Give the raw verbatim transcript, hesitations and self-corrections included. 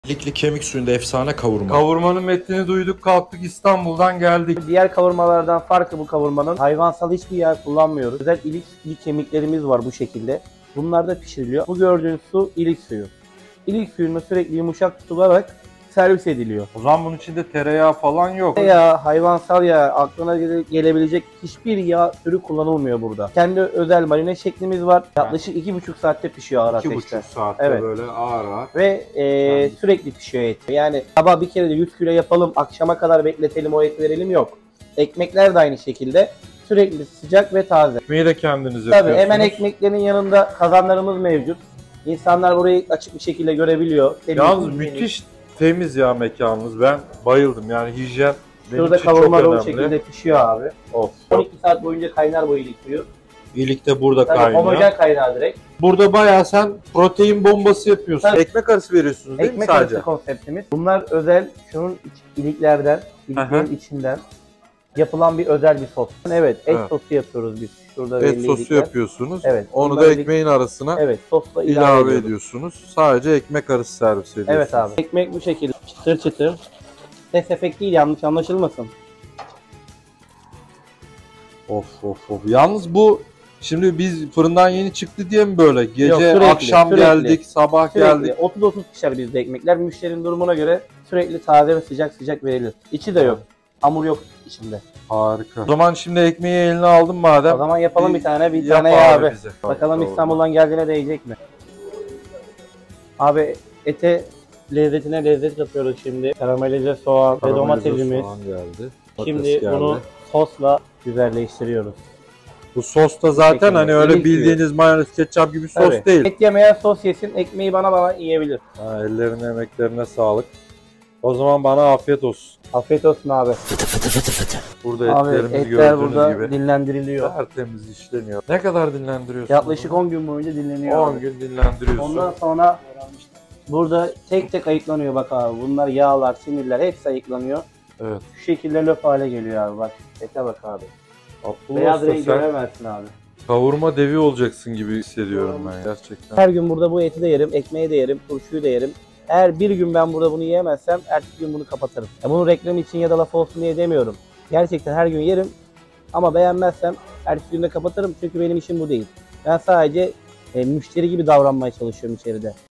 Likli kemik suyunda efsane kavurma. Kavurmanın metnini duyduk, kalktık İstanbul'dan geldik. Diğer kavurmalardan farkı bu kavurmanın hayvansal hiçbir yağ kullanmıyoruz. Özel ilik kemiklerimiz var bu şekilde. Bunlar da pişiriliyor. Bu gördüğün su ilik suyu. İlik suyunu sürekli yumuşak tutularak servis ediliyor. O zaman bunun içinde tereyağı falan yok. Ya hayvansal yağ, aklına gele- gelebilecek hiçbir yağ türü kullanılmıyor burada. Kendi özel marine şeklimiz var. Yaklaşık iki buçuk saatte pişiyor ağır İki ateşte. buçuk saatte Evet. böyle ağır ağır. Ve e, sürekli pişiyor et. Yani sabah bir kere de yüz kilo yapalım, akşama kadar bekletelim, o eti verelim yok. Ekmekler de aynı şekilde. Sürekli sıcak ve taze. Ekmeği de kendiniz Tabii yapıyorsunuz. hemen ekmeklerin yanında kazanlarımız mevcut. İnsanlar burayı açık bir şekilde görebiliyor. Yalnız Temiz, müthiş temiz ya mekanınız. Ben bayıldım yani hijyen benim Şurada için çok kavurma da o önemli. şekilde pişiyor abi. Of. on iki saat boyunca kaynar bu ilik suyu. İlik de burada Tabii kaynıyor. homojen kaynağı direkt. Burada bayağı sen protein bombası yapıyorsun. Tabii. Ekmek arası veriyorsunuz değil Ekmek mi sadece? arası konseptimiz. Bunlar özel şunun iç- iliklerden, iliklerin Aha. içinden yapılan bir özel bir sos. Evet, et Evet. sosu yapıyoruz biz. Şurada Et belli sosu ilikler. yapıyorsunuz. Evet, Onu bunları da ilik- ekmeğin arasına Evet, sosla ilave, ilave ediyoruz. ediyorsunuz. Sadece ekmek arası servis ediyorsunuz. Evet abi. Ekmek bu şekilde çıtır çıtır. Ses efekt değil, yanlış anlaşılmasın. Of of of. Yalnız bu şimdi biz fırından yeni çıktı diye mi böyle? Gece, Yok, sürekli, akşam sürekli. geldik, sabah geldik. Sürekli otuz otuz pişer bizde ekmekler. Müşterinin durumuna göre sürekli taze ve sıcak sıcak verilir. İçi de yok. Hamur yok içinde. Harika. O zaman şimdi ekmeği eline aldın madem. O zaman yapalım bir tane, bir yap tane ya abi. bize. Bakalım Tamam. İstanbul'dan geldiğine değecek mi? Abi ete lezzetine lezzet katıyoruz şimdi. Karamelize soğan ve Karamelize domatesimiz. soğan geldi. Şimdi Patates geldi. bunu sosla güzelleştiriyoruz. Bu sos da zaten şekilde, hani öyle ilik bildiğiniz mayonez, ketçap gibi sos Tabii. değil. Et yemeyen sos yesin, ekmeği bana bana yiyebilir. Ha, ellerine, emeklerine sağlık. O zaman bana afiyet olsun. Afiyet olsun abi. Burada Abi etlerimiz etler gördüğünüz burada gibi dinlendiriliyor. tertemiz işleniyor. Ne kadar dinlendiriyorsun? Yaklaşık on gün boyunca dinleniyor. on abi. gün dinlendiriyorsun. Ondan sonra burada tek tek ayıklanıyor bak abi. Bunlar yağlar, sinirler hepsi ayıklanıyor. Evet. Şu şekilde löp hale geliyor abi bak. Ete bak abi. Abdullah Beyaz Usta, rengi sen göremezsin abi. kavurma devi olacaksın gibi hissediyorum ben gerçekten. Her gün burada bu eti de yerim, ekmeği de yerim, turşuyu da yerim. Eğer bir gün ben burada bunu yiyemezsem ertesi gün bunu kapatırım. Ya bunu reklam için ya da laf olsun diye demiyorum. Gerçekten her gün yerim ama beğenmezsem ertesi günde kapatırım çünkü benim işim bu değil. Ben sadece e, müşteri gibi davranmaya çalışıyorum içeride.